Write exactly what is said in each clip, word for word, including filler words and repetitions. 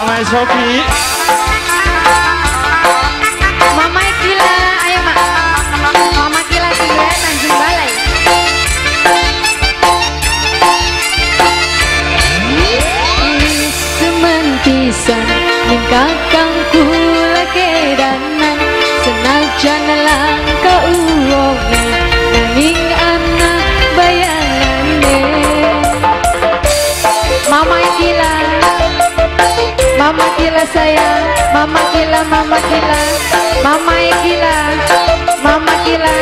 Mama Sofi. Mama Gila, ayo mak. Mama Gila tinggal Tanjung Balai. Sementisan ning kakang kula kedanan senajan langka uwonge nanging ana bayangane. Mama Gila, Mama Gila sayang, Mama Gila, Mama Gila, Mama Gila, Mama Gila.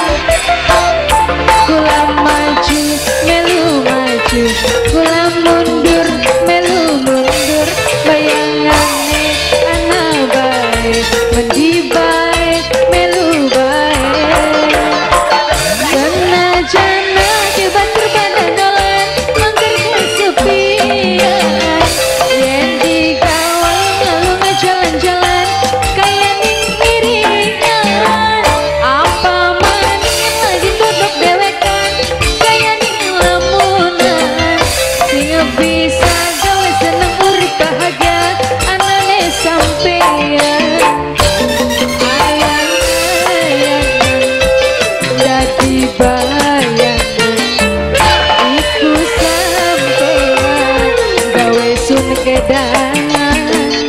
Kula maju, melu maju, kula mundur, melu mundur. Bayangane ana bae, mendi bae, melu bae. Senajan ake batur pada dolan, mangker kesepian. Yen dikawal ngalung jalan-jalan, kaya ning iringan. Apa maning lagi tutup dewekan, kaya ning lamunan. Sing bisa gawe seneng urip bahagia, anane sampeyan. Ayang-ayangan dadi bayangan, iku sampeyan gawe sun kedangan.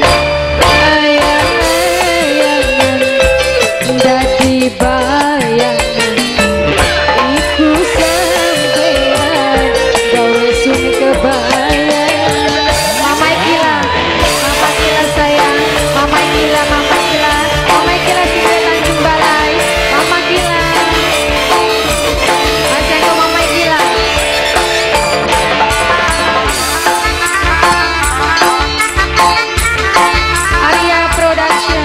Ayang-ayangan dadi bayangan, iku sampeyan gawe sun kebayangan. Mama Gila, Mama Gila sayang, Mama Gila, Mama Gila, Mama Gila tinggal Tanjung Balai. Mama Gila, masih ke Mama Gila. Arya Production.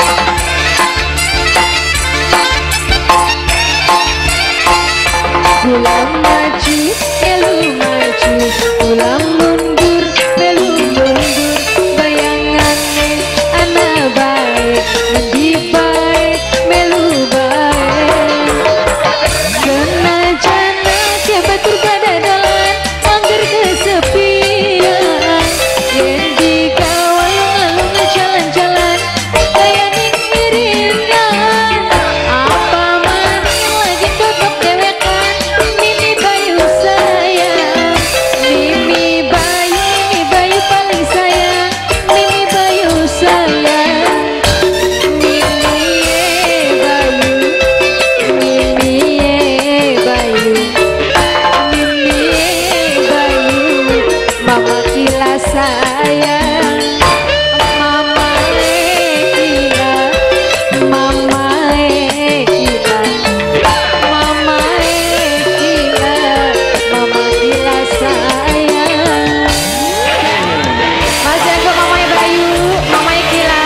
Kula maju, melu maju, kula mundur, melu mundur. Bayangane ana bae, mendi bae, melu bae. Senajan ake batur pada dolan, mangger kesepian. Yen dikawal ngalung jalan-jalan, kaya ning iringan. Apa maning lagi tutup dewekan, Mimi Bayu sayang, Mimi Bayu, Mimi Bayu paling sayang, Mimi Bayu sayang, Mimi Bayu, Mimi Bayu, Mimi Bayu, Mama Gila sayang, Mama Gila, Mama Gila, Mama Gila, Mama Gila sayang. Masih ke Mama Bayu, Mama Gila.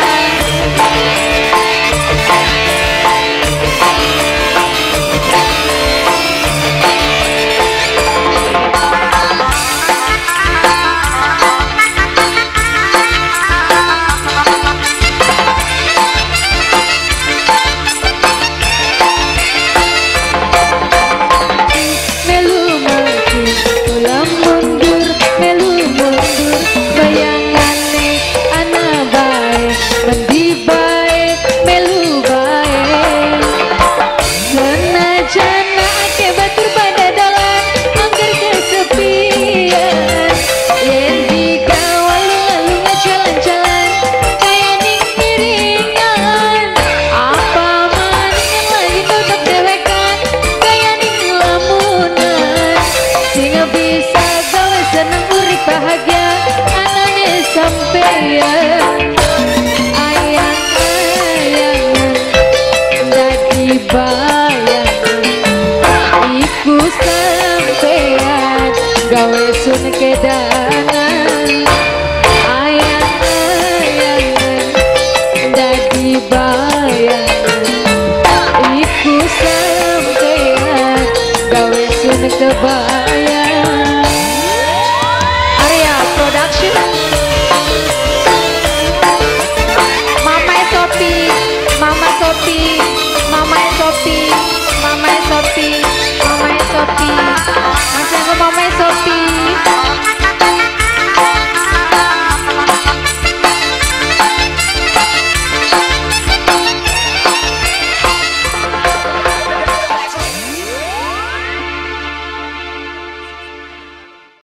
Melu maju, kula mundur, melu mundur. Bayangane ana bae, mendi bae, melu bae. Senajan ake batur pada dolan, mangger kesepian. Yen dikawal ngalung jalan-jalan, kaya ning iringan. Apa maning lagi tutup dewekan, kaya ning lamunan. Sing bisa gawe seneng urip bahagia, anane sampeyan. Ayang-ayangan dadi bayangan, iku sampeyan gawe sun kedangan. Ayang-ayangan dadi bayangan, iku sampeyan gawe sun kebayangan. Arya Production. Mama Sofi, Mama Sofi, Mama Sofi, Mama Sofi, Mama Sofi.